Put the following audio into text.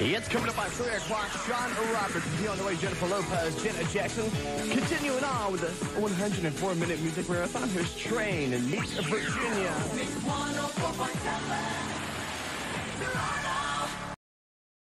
It's coming up by 3 o'clock. Sean Roberts is here on the way. Jennifer Lopez, Janet Jackson. Continuing on with the 104-minute music marathon. Here's Train and Meet Virginia.